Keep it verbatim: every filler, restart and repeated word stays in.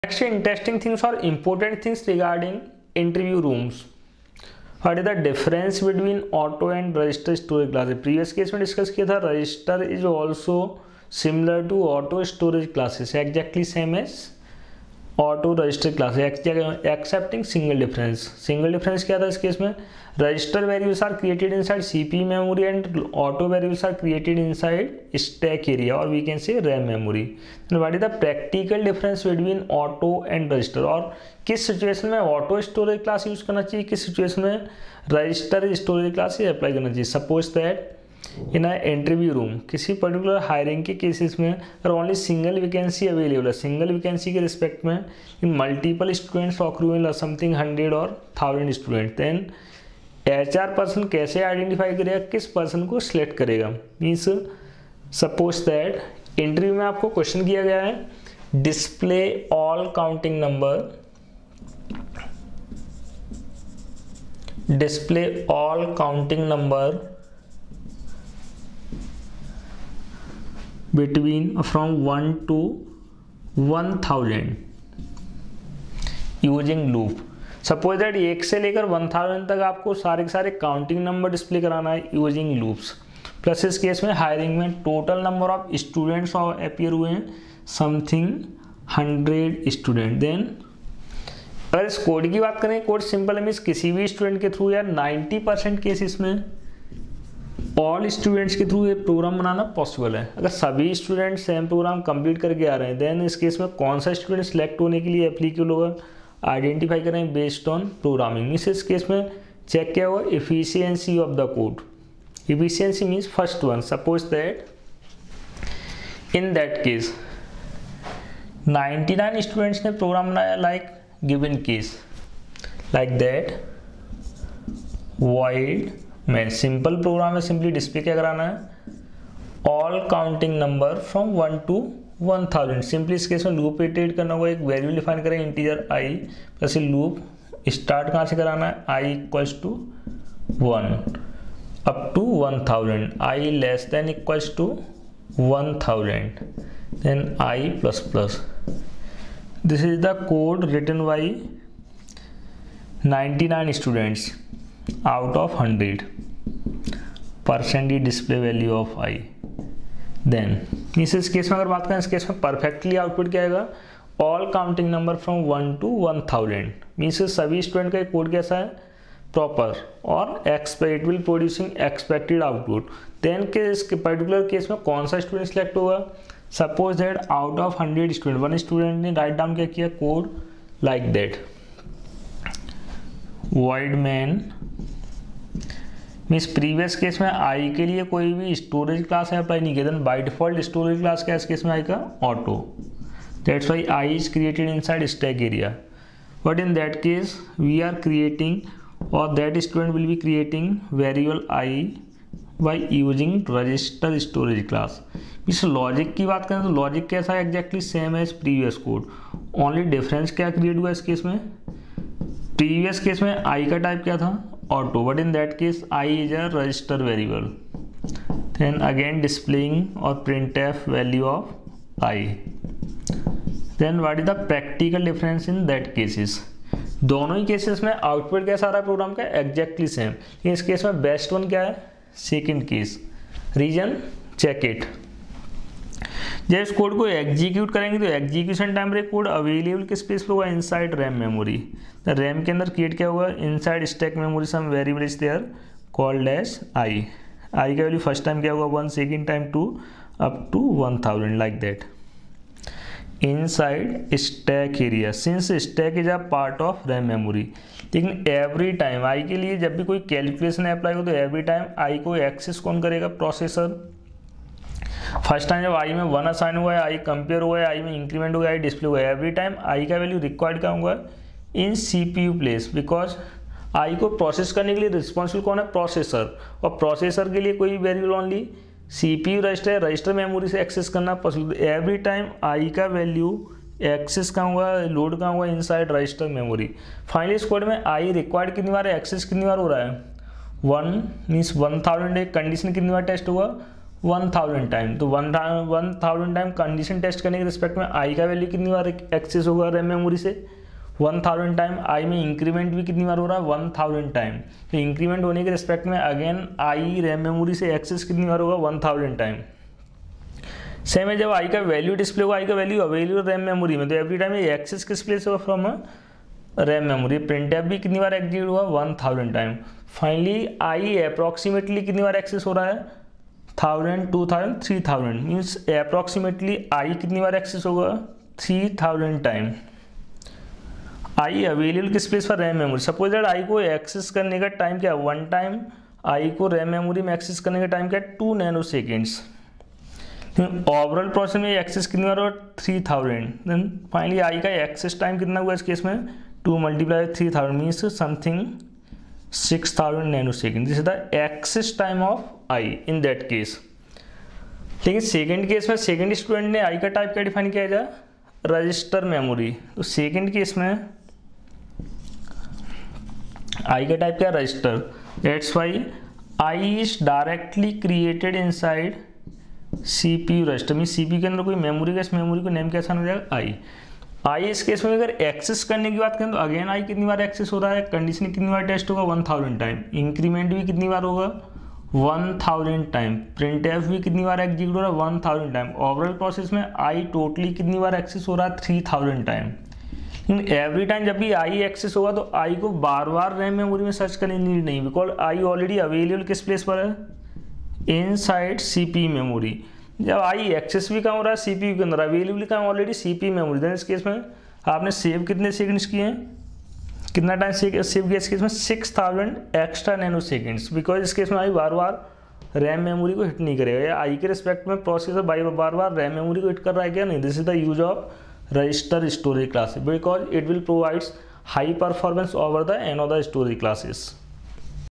Next, interesting things or important things regarding interview rooms. What is the difference between auto and register storage classes? Previous case में discuss किया था register is also similar to auto storage classes, exactly same as auto register classes, excepting single difference. Single difference क्या था इस case में? Register variables are created inside C P U memory and auto variables are created inside stack area, or we can say RAM memory. And what is the practical difference between auto and register? और किस situation में auto storage class use करना चाहिए, किस situation में register storage class ही apply करना चाहिए? Suppose that in a interview room किसी पर्टिकुलर हायरिंग के केसेस में अगर ओनली सिंगल वैकेंसी अवेलेबल है, सिंगल वैकेंसी के रिस्पेक्ट में in multiple students occupant something hundred और thousand student, then H R person कैसे आइडेंटिफाई करेगा, किस पर्सन को सिलेक्ट करेगा? मीन्स सपोज दैट इंटरव्यू में आपको क्वेश्चन किया गया है display all counting number, display all counting number between from one to one thousand using loop. Suppose that एक से लेकर वन थाउजेंड तक आपको सारे के सारे काउंटिंग नंबर डिस्प्ले कराना है यूजिंग लूप्स. प्लस इस केस में हायरिंग में total number of students appear हुए हैं समथिंग हंड्रेड स्टूडेंट. देन अगर इस कोड की बात करें, कोड सिंपल है, मीन्स किसी भी स्टूडेंट के थ्रू या नाइन्टी परसेंट केसेस में ऑल स्टूडेंट्स के थ्रू ये प्रोग्राम बनाना पॉसिबल है. अगर सभी स्टूडेंट सेम प्रोग्राम कंप्लीट करके आ रहे हैं, देन इस केस में कौन सा स्टूडेंट सिलेक्ट होने के लिए एप्लीकेबल होगा आइडेंटिफाई करें बेस्ड ऑन प्रोग्रामिंग. मीन्स इस केस में चेक क्या होगा efficiency of the code. Efficiency means first one, suppose that in that case ninety nine students ने प्रोग्राम बनाया like given case like that void main simple program है, simply display क्या कराना है all counting number from one to one thousand. Simply इस case में loop iterate करना होगा, एक वेरिएबल डिफाइन करें इंटीजर आई प्लस लूप स्टार्ट कहाँ से कराना है I equals to one up to one thousand, I less than equals to one thousand, then I plus plus. This is the code written by ninety-nine students out of one hundred. Percent display value of I. Then इस case में अगर बात करें, इस case में perfectly output क्या आएगा all counting number from one to one thousand. Means सभी स्टूडेंट का कोड कैसा है प्रॉपर और expect will producing expected output. Then के इस पर्टिकुलर केस में कौन सा स्टूडेंट सिलेक्ट होगा? Suppose that out of hundred student one student ने राइट डाउन क्या किया code like that void main means previous case में आई के लिए कोई भी स्टोरेज क्लास है अप्लाई नहीं किया, then by default storage class क्या है इस केस में आई का auto. That's why I is created inside stack area. But in that case we are creating और that student will be creating variable I by using register storage class. इस logic की बात करें तो logic कैसा है exactly same as previous code, only difference क्या create हुआ इस केस में? प्रीवियस केस में आई का टाइप क्या था auto, but in that case I is a register variable. Then again displaying और print f value of I. Then what is the practical difference in that cases? दोनों ही cases में output कैसा आ रहा है प्रोग्राम का एग्जैक्टली सेम, लेकिन इस केस में बेस्ट वन क्या है second case. Reason check it. जब इस कोड को एग्जीक्यूट करेंगे तो एग्जीक्यूशन टाइम पर कोड अवेलेबल किस स्पेस पर होगा इनसाइड रैम मेमोरी. तो रैम के अंदर क्रिएट क्या होगा inside stack memory some variable is there called as I. I का वैल्यू फर्स्ट टाइम क्या होगा one, second time two, up to one thousand like that inside stack area. Since stack is a part of RAM memory, लेकिन every time I के लिए जब भी कोई calculation apply हो तो एवरी टाइम आई को एक्सेस कौन करेगा प्रोसेसर. फर्स्ट टाइम जब आई में वन असाइन हुआ है, आई कंपेयर हुआ है, आई में इंक्रीमेंट हुआ है, आई डिस्प्ले हुआ है, एवरी टाइम आई का वैल्यू रिक्वायर्ड क्या होगा in CPU place, because I को प्रोसेस करने के लिए रिस्पॉन्सिबल कौन है प्रोसेसर, और प्रोसेसर के लिए कोई variable only CPU register register memory से एक्सेस करना पॉसिबल. एवरी टाइम आई का वैल्यू एक्सेस कहाँ हुआ लोड कहाँ हुआ इनसाइड रजिस्टर मेमोरी. फाइनली इस कोड में आई रिक्वायर्ड कितनी बार एक्सेस कितनी बार हो रहा है वन, मीन्स वन थाउजेंड. एक कंडीशन कितनी बार टेस्ट हुआ वन थाउजेंड टाइम। तो one one thousand time condition test करने के रिस्पेक्ट में आई का वैल्यू कितनी बार एक्सेस होगा रैम मेमोरी से, वन थाउजेंड टाइम। आई में इंक्रीमेंट भी कितनी बार हो रहा है, वन थाउजेंड टाइम। तो इंक्रीमेंट होने के रिस्पेक्ट में अगेन आई रैम मेमोरी से एक्सेस कितनी बार होगा, वन थाउजेंड टाइम। सेम है जब आई का वैल्यू डिस्प्ले होगा, आई का वैल्यू अवेलेबल रैम मेमोरी में, तो एवरी टाइम ये एक्सेस किस प्लेस होगा, from RAM memory. Print f भी कितनी बार एग्जीक्यूट हुआ, one thousand time. Finally I approximately कितनी बार एक्सेस हो रहा है, thousand, two thousand, three thousand. Means approximately I कितनी बार एक्सेस होगा, three thousand time. I available किस प्लेस पर, RAM memory. Suppose that I को एक्सेस करने का टाइम क्या है, वन टाइम। आई को रैम मेमोरी में एक्सेस करने का टाइम क्या है, two nano seconds. Overall process में एक्सेस कितनी बार होगा, three thousand. Then finally I का एक्सेस टाइम कितना हुआ इस केस में, two multiply three thousand means something six thousand nano second. This is the access time of I in that case. लेकिन सेकेंड केस में सेकेंड स्टूडेंट ने I का type क्या डिफाइन किया जाए, रजिस्टर मेमोरी। तो सेकेंड केस में I का टाइप क्या है, register. That's why I is directly created inside CPU register. Mean CPU के अंदर कोई मेमोरी का, इस मेमोरी को नेम कैसा हो जाएगा, आई। आई इस केस में अगर एक्सेस करने की बात करें तो अगेन आई कितनी बार एक्सेस हो रहा है, कंडीशन कितनी बार टेस्ट होगा, वन थाउजेंड टाइम। इंक्रीमेंट भी कितनी बार होगा, one thousand time. Print f भी कितनी बार एग्जीक्यूट हो रहा है, one thousand time. Overall process में आई टोटली कितनी बार एक्सेस हो रहा है, three thousand time. Every time जब भी आई एक्सेस होगा तो आई को बार बार रैम मेमोरी में सर्च करने की नीड नहीं, बिकॉज आई ऑलरेडी अवेलेबल किस प्लेस पर है, इनसाइड सीपीयू मेमोरी। जब आई एक्सेस भी कहाँ हो रहा है, सीपीयू के अंदर, अवेलेबल कहाँ ऑलरेडी सीपीयू मेमोरी। देन इस केस में आपने सेव कितने सेकंड्स किए हैं, कितना टाइम सेव किया इस केस में, six thousand extra nano seconds. Because इस केस में आई बार बार रैम मेमोरी को हिट नहीं करेगा, या आई के रिस्पेक्ट में प्रोसेसर बार बार रैम मेमोरी को हिट कर रहा है क्या, नहीं। This is the use of register storage classes because it will provides high performance over the an of the storage classes.